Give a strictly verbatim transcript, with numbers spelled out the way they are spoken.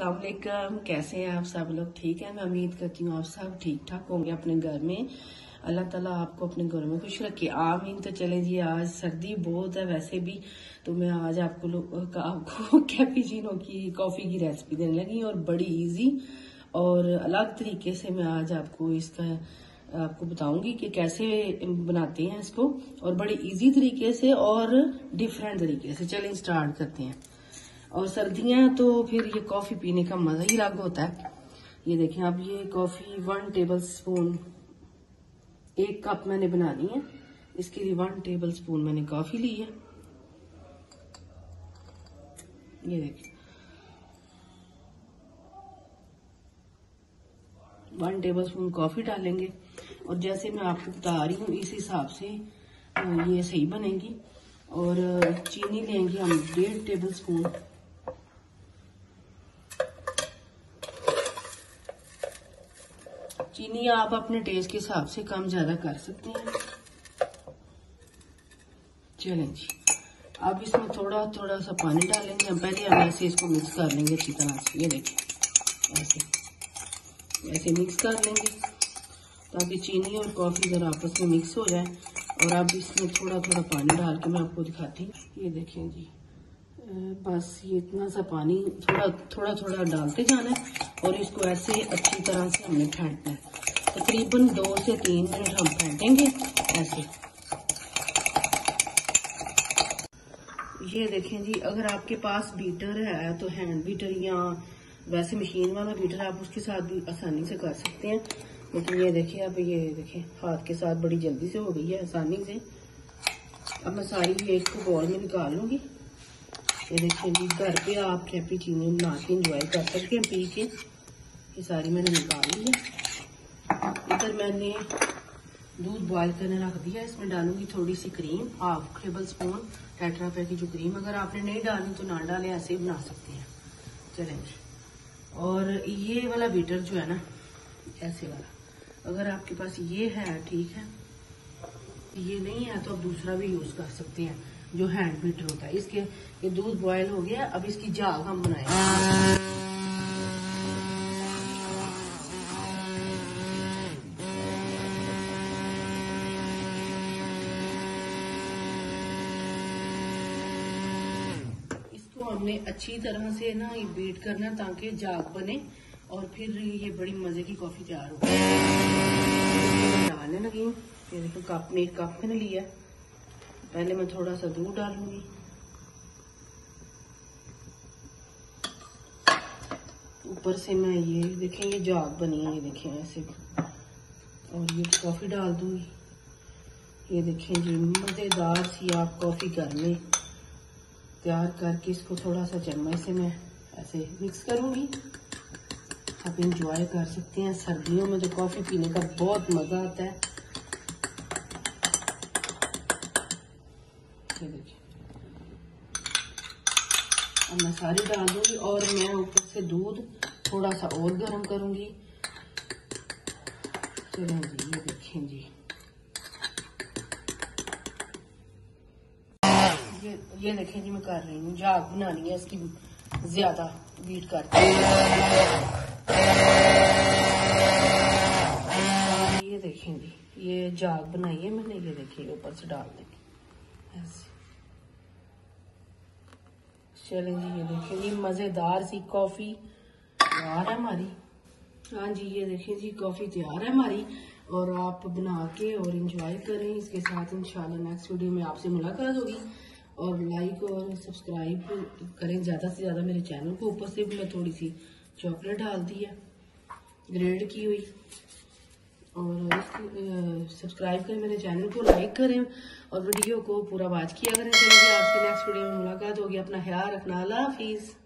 अस्सलाम वालेकुम। कैसे हैं आप सब लोग? ठीक है, मैं उम्मीद करती हूँ आप सब ठीक ठाक होंगे अपने घर में। अल्लाह ताला आपको अपने घर में खुश रखे, आमीन। तो चले जी, आज सर्दी बहुत है वैसे भी, तो मैं आज आपको लोग आपको कैपुचिनो की कॉफी की रेसिपी देने लगी और बड़ी इजी और अलग तरीके से मैं आज आपको इसका आपको बताऊंगी कि कैसे बनाते हैं इसको, और बड़े इजी तरीके से और डिफरेंट तरीके से। चलें स्टार्ट करते हैं। और सर्दियां तो फिर ये कॉफी पीने का मजा ही अलग होता है। ये देखें, अब ये कॉफी वन टेबल स्पून, एक कप मैंने बनानी है, इसके लिए वन टेबल स्पून मैंने कॉफी ली है। ये देखें, वन टेबल स्पून कॉफी डालेंगे और जैसे मैं आपको बता रही हूँ इस हिसाब से ये सही बनेगी। और चीनी लेंगे हम डेढ़ टेबल स्पून। चीनी आप अपने टेस्ट के हिसाब से कम ज्यादा कर सकते हैं। चलें जी, अब इसमें थोड़ा थोड़ा सा पानी डालेंगे हम। पहले हम ऐसे इसको मिक्स कर लेंगे अच्छी तरह से। ये देखिए, ऐसे ऐसे मिक्स कर लेंगे ताकि चीनी और कॉफी जरा आपस में मिक्स हो जाए। और अब इसमें थोड़ा थोड़ा पानी डाल के मैं आपको दिखाती हूँ। ये देखें जी, बस ये इतना सा पानी थोड़ा थोड़ा थोड़ा डालते जाना है और इसको ऐसे अच्छी तरह से हमने फेंटना है। तकरीबन दो से तीन मिनट हम फेंटेंगे ऐसे। ये देखें जी, अगर आपके पास बीटर है तो हैंड बीटर या वैसे मशीन वाला बीटर आप उसके साथ भी आसानी से कर सकते हैं। लेकिन ये देखिए, अब ये देखें हाथ के साथ बड़ी जल्दी से हो गई है, आसानी से। अब मैं सारी एक को बॉल में निकाल लूंगी। ये देखिए जी, घर पे आप कैपुचिनो बना के इंजॉय कर सकते हैं पी के। ये सारी मैंने निकाल ली है। इधर मैंने दूध बॉयल करने रख दिया। इसमें डालूंगी थोड़ी सी cream, half tablespoon tetra pack की जो क्रीम। अगर आपने नहीं डालनी तो ना डालें, ऐसे ही बना सकते हैं। चलेंगे। और ये वाला बीटर जो है ना, ऐसे वाला, अगर आपके पास ये है ठीक है, ये नहीं है तो आप दूसरा भी यूज कर सकते हैं जो हैंड बीटर होता है। इसके ये दूध बॉयल हो गया, अब इसकी जाग हम बनाएंगे। इसको हमने अच्छी तरह से ना ये बीट करना ताकि जाग बने और फिर ये बड़ी मजे की कॉफी तैयार हो। डालने लगी हूँ। ये देखो, कप में एक कप मैंने लिया। पहले मैं थोड़ा सा दूध डालूंगी, ऊपर से मैं ये देखें ये जाग बनी है, ये देखें ऐसे। और ये कॉफी डाल दूंगी। ये देखें जी, मजेदार सी आप कॉफी घर में तैयार करके इसको थोड़ा सा चम्मच से मैं ऐसे मिक्स करूंगी। आप इंजॉय कर सकते हैं। सर्दियों में तो कॉफी पीने का बहुत मजा आता है। ये देखिए, अब मैं सारी डाल दूंगी और मैं ऊपर से दूध थोड़ा सा और गर्म करूंगी। चलें जी, ये देखें जी, ये ये देखें जी, मैं कर रही हूँ। जाग बनानी है इसकी ज्यादा बीट करके। ये देखें जी, ये जाग बनाई है मैंने। ये देखिए, ऊपर से डाल देंगे ऐसे। चलें जी, ये देखें जी, मजेदार सी कॉफी तैयार है हमारी। हाँ जी, ये देखें जी, कॉफी तैयार है हमारी। और आप बना के और इंजॉय करें इसके साथ। इंशाल्लाह नेक्स्ट वीडियो में आपसे मुलाकात होगी। और लाइक और सब्सक्राइब करें ज्यादा से ज्यादा मेरे चैनल को। ऊपर से भी मैं थोड़ी सी चॉकलेट डाल दी है ग्रेड की हुई। और सब्सक्राइब करें मेरे चैनल को, लाइक करें और वीडियो को पूरा वॉच किया करें। चलिए आपसे नेक्स्ट वीडियो में मुलाकात होगी। अपना ख्याल रखना। अल्लाह हाफिज।